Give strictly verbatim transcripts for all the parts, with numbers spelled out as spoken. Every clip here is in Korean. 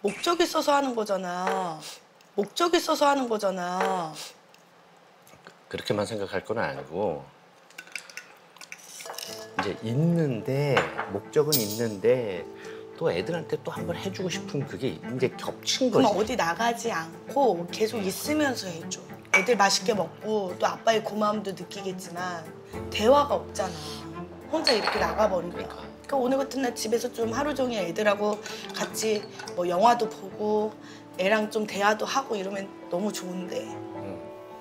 목적 있어서 하는 거잖아. 목적 있어서 하는 거잖아. 그렇게만 생각할 건 아니고 이제 있는데 목적은 있는데 또 애들한테 또 한 번 해주고 싶은 그게 이제 겹친 거지. 그럼 어디 나가지 않고 계속 있으면서 해줘. 애들 맛있게 먹고 또 아빠의 고마움도 느끼겠지만 대화가 없잖아. 혼자 이렇게 나가버리니까. 그러니까. 그러니까 오늘 같은 날 집에서 좀 하루 종일 애들하고 같이 뭐 영화도 보고 애랑 좀 대화도 하고 이러면 너무 좋은데. 응.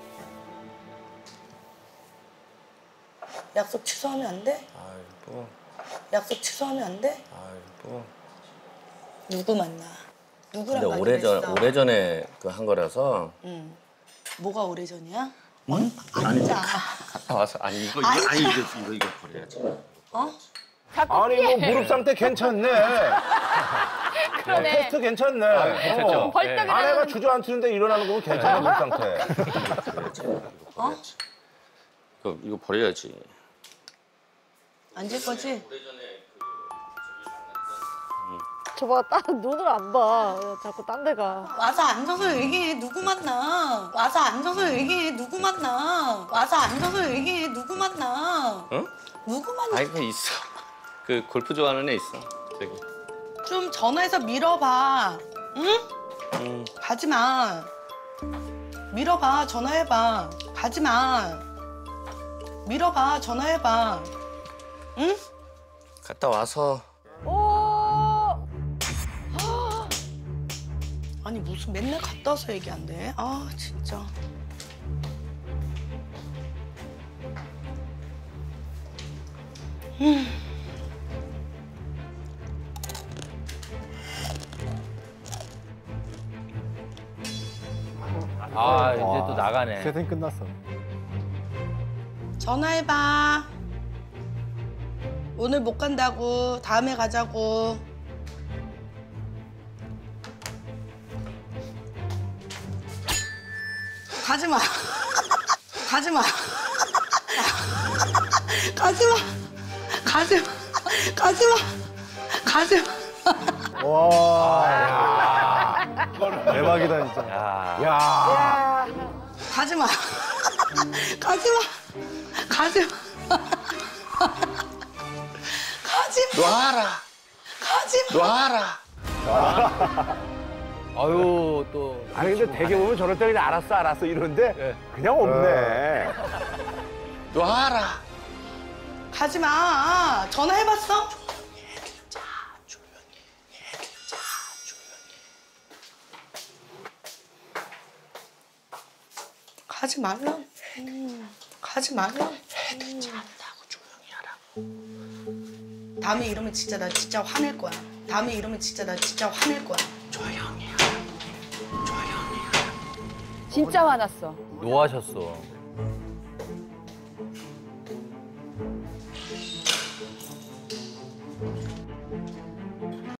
약속 취소하면 안 돼? 아이고. 약속 취소하면 안 돼? 아이고. 누구 만나? 누구랑 근데 가기로 오래전 했어? 오래전에 그 한 거라서. 응. 뭐가 오래전이야? 응? 앉아. 갔다 와서 아니 이거 이거 아니. 아니 이거 이거 이거 버려야지. 어? 아니 뭐 무릎 상태 괜찮네. 그러네. 테스트 괜찮네. 아, 괜찮죠? 어. 벌떡 일어나는 아내가 주저앉히는데 일어나는 거면 괜찮아 무릎 상태. 버려야지. 이거 버려야지. 이거 이거 버려야지. 앉을 거지? 저봐 딱 눈을 안 봐. 자꾸 딴 데가. 와서 앉아서 얘기해. 누구 만나? 와서 앉아서 얘기해. 누구 만나? 와서 앉아서 얘기해. 누구 만나? 응? 누구 만나? 아이고 있어. 그 골프 좋아하는 애 있어. 저기. 좀 전화해서 밀어봐. 응? 음. 가지 마. 밀어봐. 전화해봐. 가지 마. 밀어봐. 전화해봐. 응? 갔다 와서. 오. 아니 무슨 맨날 갔다 와서 얘기한대. 아 진짜. 음. 아 이제 또 나가네. 세팅 끝났어. 전화해봐. 오늘 못 간다고. 다음에 가자고. 가지 마. 가지 마. 가지 마. 가지 마. 가지 마. 가지 마. 와. 대박이다 진짜. 야. 야. 야. 가지 마. 가지 마. 가지 마. 가지 마. 놔라. 가지 마. 놔라. 아유 또. 아니 근데 되게 보면 저럴 때 그냥 알았어 알았어 이러는데 예. 그냥 없네. 놔라. 가지 마. 전화해봤어? 가지 말라. 음, 가지 말라. 애들 잔다고 조용히 하라고. 다음에 이러면 진짜 나 진짜 화낼 거야. 다음에 이러면 진짜 나 진짜 화낼 거야. 조용히 하라고. 조용히 하라고. 진짜 화났어. 노하셨어.